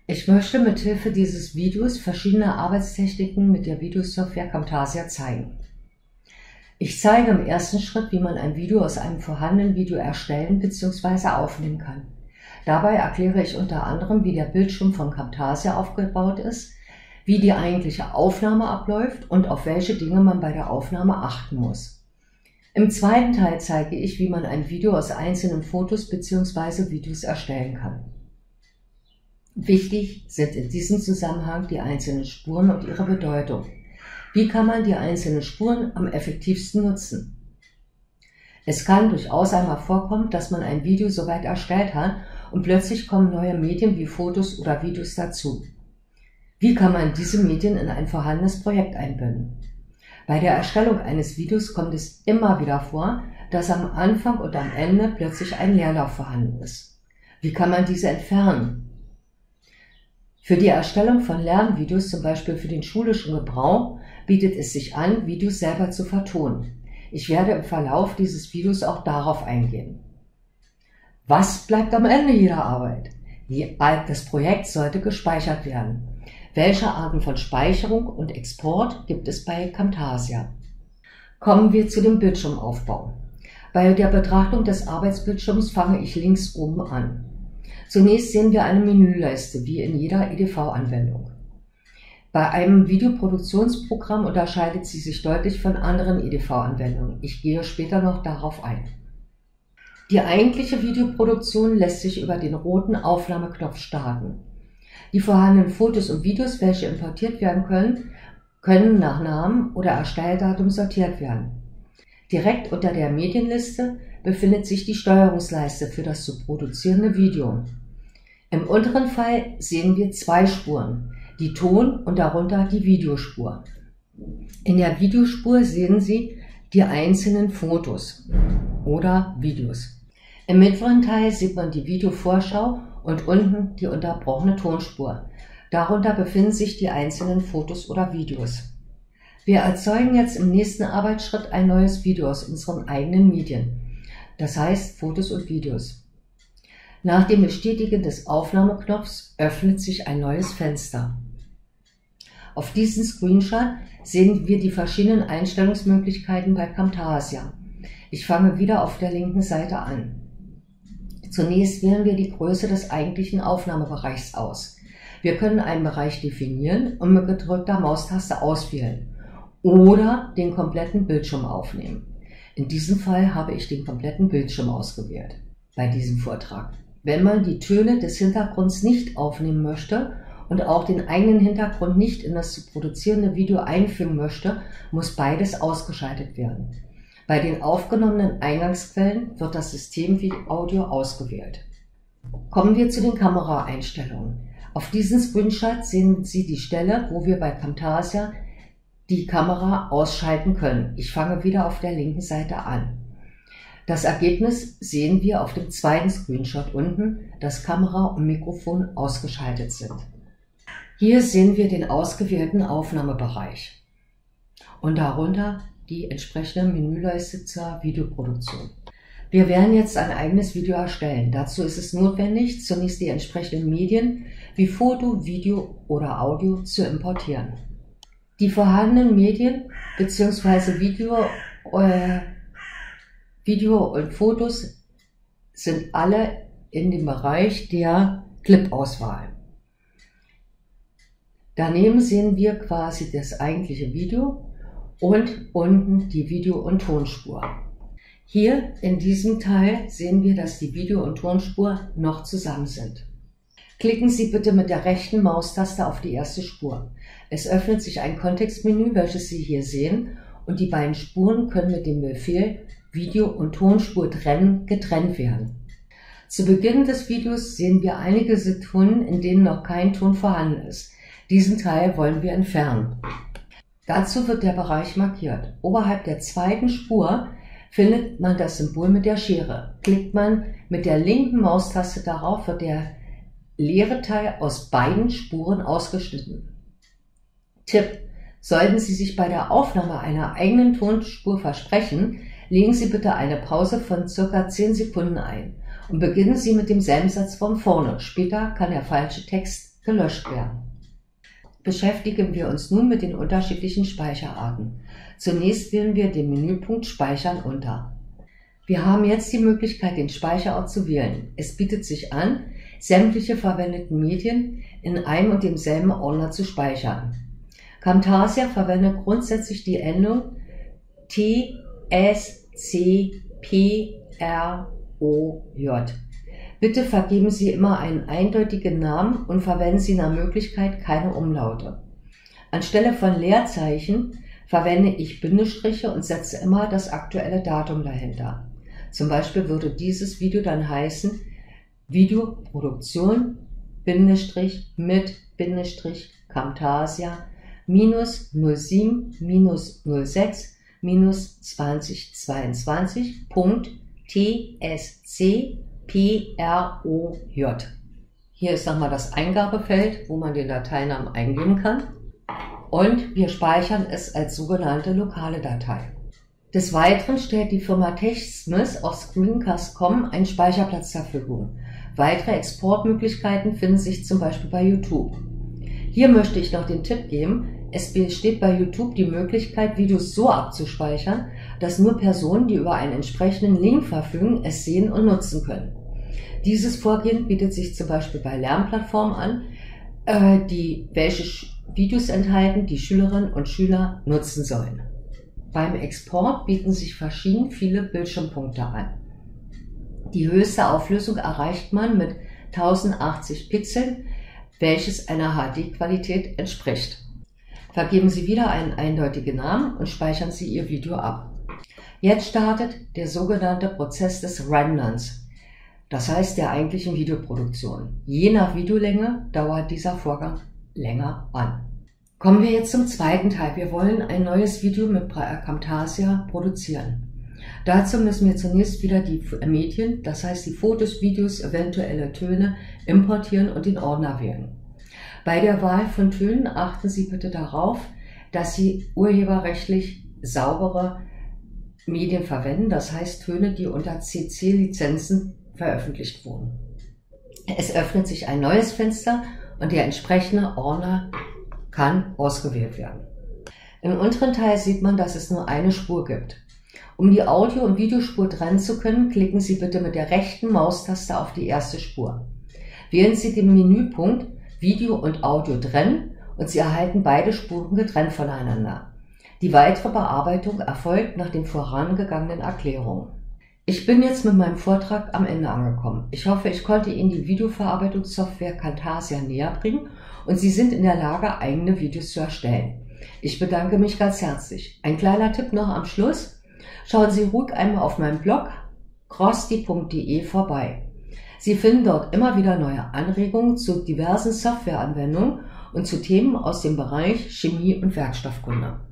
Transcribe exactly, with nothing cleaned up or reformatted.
Ich möchte mithilfe dieses Videos verschiedene Arbeitstechniken mit der Videosoftware Camtasia zeigen. Ich zeige im ersten Schritt, wie man ein Video aus einem vorhandenen Video erstellen bzw. aufnehmen kann. Dabei erkläre ich unter anderem, wie der Bildschirm von Camtasia aufgebaut ist, wie die eigentliche Aufnahme abläuft und auf welche Dinge man bei der Aufnahme achten muss. Im zweiten Teil zeige ich, wie man ein Video aus einzelnen Fotos bzw. Videos erstellen kann. Wichtig sind in diesem Zusammenhang die einzelnen Spuren und ihre Bedeutung. Wie kann man die einzelnen Spuren am effektivsten nutzen? Es kann durchaus einmal vorkommen, dass man ein Video soweit erstellt hat und plötzlich kommen neue Medien wie Fotos oder Videos dazu. Wie kann man diese Medien in ein vorhandenes Projekt einbinden? Bei der Erstellung eines Videos kommt es immer wieder vor, dass am Anfang und am Ende plötzlich ein Leerlauf vorhanden ist. Wie kann man diese entfernen? Für die Erstellung von Lernvideos, zum Beispiel für den schulischen Gebrauch, bietet es sich an, Videos selber zu vertonen. Ich werde im Verlauf dieses Videos auch darauf eingehen. Was bleibt am Ende jeder Arbeit? Das Projekt sollte gespeichert werden. Welche Arten von Speicherung und Export gibt es bei Camtasia? Kommen wir zu dem Bildschirmaufbau. Bei der Betrachtung des Arbeitsbildschirms fange ich links oben an. Zunächst sehen wir eine Menüleiste, wie in jeder E D V-Anwendung. Bei einem Videoproduktionsprogramm unterscheidet sie sich deutlich von anderen E D V-Anwendungen. Ich gehe später noch darauf ein. Die eigentliche Videoproduktion lässt sich über den roten Aufnahmeknopf starten. Die vorhandenen Fotos und Videos, welche importiert werden können, können nach Namen oder Erstelldatum sortiert werden. Direkt unter der Medienliste befindet sich die Steuerungsleiste für das zu produzierende Video. Im unteren Fall sehen wir zwei Spuren, die Ton- und darunter die Videospur. In der Videospur sehen Sie die einzelnen Fotos oder Videos. Im mittleren Teil sieht man die Videovorschau und unten die unterbrochene Tonspur. Darunter befinden sich die einzelnen Fotos oder Videos. Wir erzeugen jetzt im nächsten Arbeitsschritt ein neues Video aus unseren eigenen Medien, das heißt Fotos und Videos. Nach dem Bestätigen des Aufnahmeknopfs öffnet sich ein neues Fenster. Auf diesem Screenshot sehen wir die verschiedenen Einstellungsmöglichkeiten bei Camtasia. Ich fange wieder auf der linken Seite an. Zunächst wählen wir die Größe des eigentlichen Aufnahmebereichs aus. Wir können einen Bereich definieren und mit gedrückter Maustaste auswählen oder den kompletten Bildschirm aufnehmen. In diesem Fall habe ich den kompletten Bildschirm ausgewählt bei diesem Vortrag. Wenn man die Töne des Hintergrunds nicht aufnehmen möchte und auch den eigenen Hintergrund nicht in das zu produzierende Video einfügen möchte, muss beides ausgeschaltet werden. Bei den aufgenommenen Eingangsquellen wird das System wie Audio ausgewählt. Kommen wir zu den Kameraeinstellungen. Auf diesem Screenshot sehen Sie die Stelle, wo wir bei Camtasia die Kamera ausschalten können. Ich fange wieder auf der linken Seite an. Das Ergebnis sehen wir auf dem zweiten Screenshot unten, dass Kamera und Mikrofon ausgeschaltet sind. Hier sehen wir den ausgewählten Aufnahmebereich und darunter die entsprechende Menüleiste zur Videoproduktion. Wir werden jetzt ein eigenes Video erstellen. Dazu ist es notwendig, zunächst die entsprechenden Medien wie Foto, Video oder Audio zu importieren. Die vorhandenen Medien bzw. Video, äh, Video und Fotos sind alle in dem Bereich der Clip-Auswahl. Daneben sehen wir quasi das eigentliche Video und unten die Video- und Tonspur. Hier in diesem Teil sehen wir, dass die Video- und Tonspur noch zusammen sind. Klicken Sie bitte mit der rechten Maustaste auf die erste Spur. Es öffnet sich ein Kontextmenü, welches Sie hier sehen, und die beiden Spuren können mit dem Befehl Video- und Tonspur trennen getrennt werden. Zu Beginn des Videos sehen wir einige Sekunden, in denen noch kein Ton vorhanden ist. Diesen Teil wollen wir entfernen. Dazu wird der Bereich markiert. Oberhalb der zweiten Spur findet man das Symbol mit der Schere. Klickt man mit der linken Maustaste darauf, wird der leere Teil aus beiden Spuren ausgeschnitten. Tipp: Sollten Sie sich bei der Aufnahme einer eigenen Tonspur versprechen, legen Sie bitte eine Pause von circa zehn Sekunden ein und beginnen Sie mit demselben Satz von vorne. Später kann der falsche Text gelöscht werden. Beschäftigen wir uns nun mit den unterschiedlichen Speicherarten. Zunächst wählen wir den Menüpunkt Speichern unter. Wir haben jetzt die Möglichkeit, den Speicherort zu wählen. Es bietet sich an, sämtliche verwendeten Medien in einem und demselben Ordner zu speichern. Camtasia verwendet grundsätzlich die Endung T S C P R O J. Bitte vergeben Sie immer einen eindeutigen Namen und verwenden Sie nach Möglichkeit keine Umlaute. Anstelle von Leerzeichen verwende ich Bindestriche und setze immer das aktuelle Datum dahinter. Zum Beispiel würde dieses Video dann heißen Videoproduktion Bindestrich mit Bindestrich Camtasia minus null sieben minus null sechs minus zweitausendzweiundzwanzig Punkt T S C P R O J. Hier ist nochmal das Eingabefeld, wo man den Dateinamen eingeben kann. Und wir speichern es als sogenannte lokale Datei. Des Weiteren stellt die Firma TechSmith auf Screencast Punkt com einen Speicherplatz zur Verfügung. Weitere Exportmöglichkeiten finden sich zum Beispiel bei YouTube. Hier möchte ich noch den Tipp geben, es besteht bei YouTube die Möglichkeit, Videos so abzuspeichern, dass nur Personen, die über einen entsprechenden Link verfügen, es sehen und nutzen können. Dieses Vorgehen bietet sich zum Beispiel bei Lernplattformen an, äh, die welche Videos enthalten, die Schülerinnen und Schüler nutzen sollen. Beim Export bieten sich verschieden viele Bildschirmpunkte an. Die höchste Auflösung erreicht man mit tausendachtzig Pixeln, welches einer H D-Qualität entspricht. Vergeben Sie wieder einen eindeutigen Namen und speichern Sie Ihr Video ab. Jetzt startet der sogenannte Prozess des Renderns, das heißt der eigentlichen Videoproduktion. Je nach Videolänge dauert dieser Vorgang länger an. Kommen wir jetzt zum zweiten Teil. Wir wollen ein neues Video mit Camtasia produzieren. Dazu müssen wir zunächst wieder die Medien, das heißt die Fotos, Videos, eventuelle Töne, importieren und den Ordner wählen. Bei der Wahl von Tönen achten Sie bitte darauf, dass Sie urheberrechtlich saubere Medien verwenden, das heißt Töne, die unter C C-Lizenzen veröffentlicht wurden. Es öffnet sich ein neues Fenster und der entsprechende Ordner kann ausgewählt werden. Im unteren Teil sieht man, dass es nur eine Spur gibt. Um die Audio- und Videospur trennen zu können, klicken Sie bitte mit der rechten Maustaste auf die erste Spur. Wählen Sie den Menüpunkt Video und Audio trennen und Sie erhalten beide Spuren getrennt voneinander. Die weitere Bearbeitung erfolgt nach den vorangegangenen Erklärungen. Ich bin jetzt mit meinem Vortrag am Ende angekommen. Ich hoffe, ich konnte Ihnen die Videoverarbeitungssoftware Camtasia näher bringen und Sie sind in der Lage, eigene Videos zu erstellen. Ich bedanke mich ganz herzlich. Ein kleiner Tipp noch am Schluss. Schauen Sie ruhig einmal auf meinem Blog crosti punkt de vorbei. Sie finden dort immer wieder neue Anregungen zu diversen Softwareanwendungen und zu Themen aus dem Bereich Chemie und Werkstoffkunde.